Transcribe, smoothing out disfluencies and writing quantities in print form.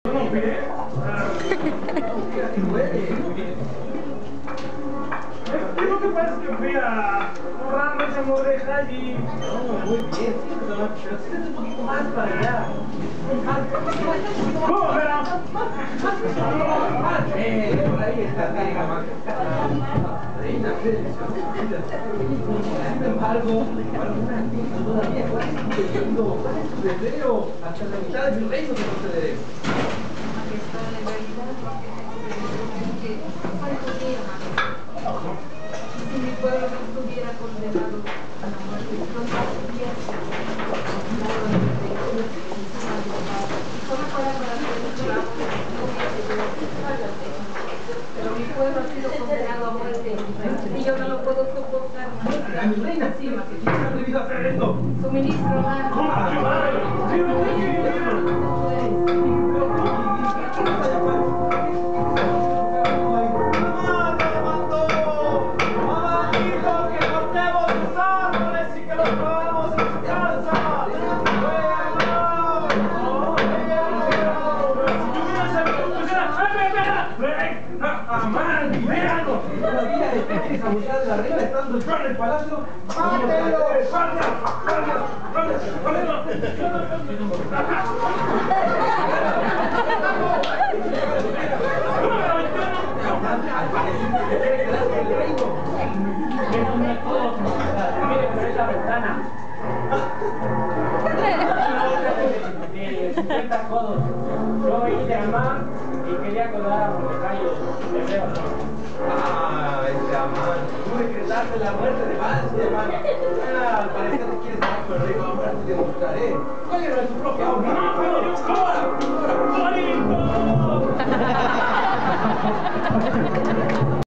¿No pide? Lo que pasa es que fui a currando esa mordeja y... No, muy bien, sí, pero siéntate un poquito más para allá. ¿Cómo, pero? Por ahí está, caiga más. Reina, sin embargo, alguna tienda todavía, ¿cuál es tu pedido? ¿Cuál es tu deseo? Hasta la mitad de mi reino te concederé. En realidad, si mi pueblo no estuviera condenado a la muerte, no estaría solo para hacer un trabajo, pero mi pueblo ha sido condenado a muerte y yo no lo puedo soportar. A mi reina, sí, más que si has atrevido a hacer esto. Suministro más. Abusar de la reina estando yo en el palacio. ¡Mátelo! Al parecer que se quiere quedar con el reino. Eso no es todo, mire por esa ventana. De 50 codos. Yo hice a Amán y quería colar a Mordecai hebreo. Ah, ese Amán. Tú decretaste la muerte de Vance, Amán. Ah, al parecer te quieres dar con el reino. Ahora te demostraré. ¿Cuál era tu propia obra? ¡No, pero yo! ¡Ahora!